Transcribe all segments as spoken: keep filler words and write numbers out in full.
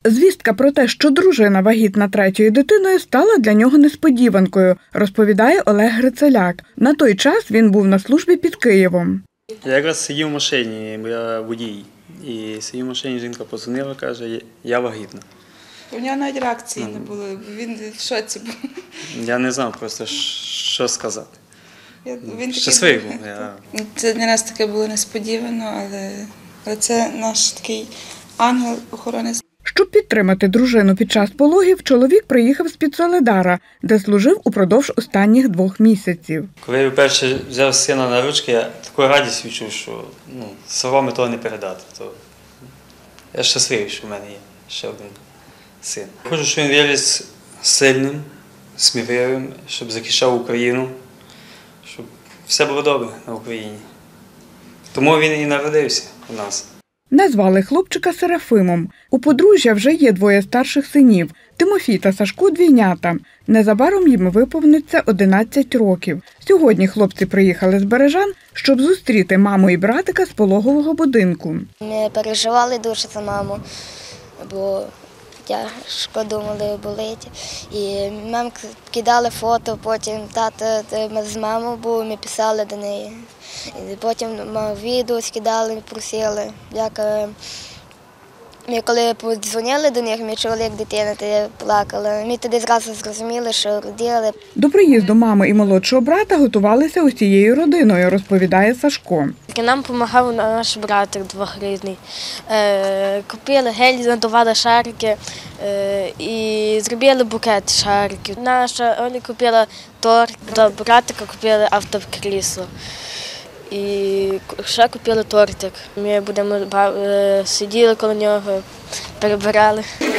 Звістка про те, що дружина вагітна третьою дитиною, стала для нього несподіванкою, розповідає Олег Грицеляк. На той час він був на службі під Києвом. Я якраз сидів в машині, я водій, і сидів в машині, жінка подзвонила, каже, я вагітна. У нього навіть реакції не було, він в шоці був. Я не знав просто, що сказати. Він щасливий був. Я... Це для нас таке було несподівано, але, але це наш такий ангел-охоронець. Щоб підтримати дружину під час пологів, чоловік приїхав з-під Соледара, де служив упродовж останніх двох місяців. Коли я вперше взяв сина на ручки, я таку радість відчув, що ну, словами того не передати. То я щасливий, що в мене є ще один син. Хочу, щоб він виріс сильним, сміливим, щоб захищав Україну, щоб все було добре на Україні. Тому він і народився у нас. Назвали хлопчика Серафимом. У подружжя вже є двоє старших синів – Тимофій та Сашко – двійнята. Незабаром їм виповниться одинадцять років. Сьогодні хлопці приїхали з Бережан, щоб зустріти маму і братика з пологового будинку. Ми переживали дуже за маму, бо тяжко думали, болить. І нам кидали фото, потім тата, ми з мамою були, ми писали до неї. І потім відео скидали, просили. Як ми коли подзвонили до них, мій чоловік, дитина, тоді плакала. Ми тоді зразу зрозуміли, що родили. До приїзду мами і молодшого брата готувалися усією родиною, розповідає Сашко. Нам допомагав наш братик двохрідний. Купили гель, надували шарики і зробили букет шариків. Наша Оля купила торт, до братика купили автокрісло. І ще купили тортик. Ми будемо сиділи коло нього, перебирали.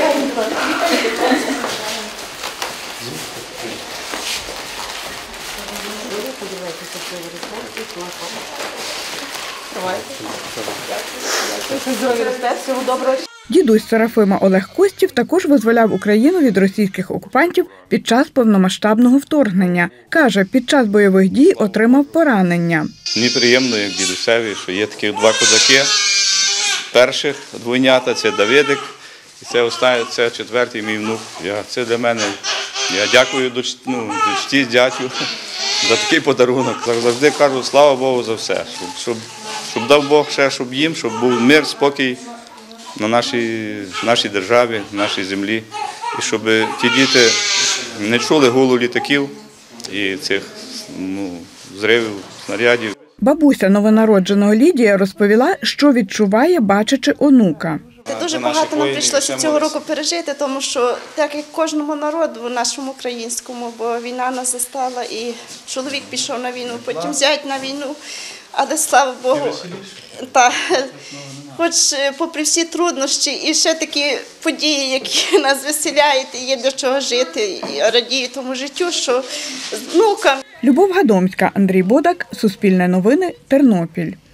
Дідусь Серафима Олег Костів також визволяв Україну від російських окупантів під час повномасштабного вторгнення. Каже, під час бойових дій отримав поранення. Мені приємно, як дідусеві, що є такі два козаки. Перших двойнята – це Давидик, і це останній, це четвертий мій внук. Я, це для мене, я дякую доч, ну, дочці, дядю за такий подарунок. Завжди кажу, слава Богу за все, щоб, щоб, щоб дав Бог ще, щоб їм, щоб був мир, спокій на нашій, нашій державі, нашій землі. І щоб ті діти не чули гулу літаків і цих ну, зривів, снарядів. Бабуся новонародженого Лідія розповіла, що відчуває, бачачи онука. Дуже багато нам прийшлося цього року пережити, тому що, так як кожному народу, нашому українському, бо війна нас застала, і чоловік пішов на війну, потім зять на війну, але слава Богу, та, хоч попри всі труднощі і ще такі події, які нас веселяють, і є до чого жити, і радію тому життю, що з внуками. Любов Гадомська, Андрій Бодак, Суспільне новини, Тернопіль.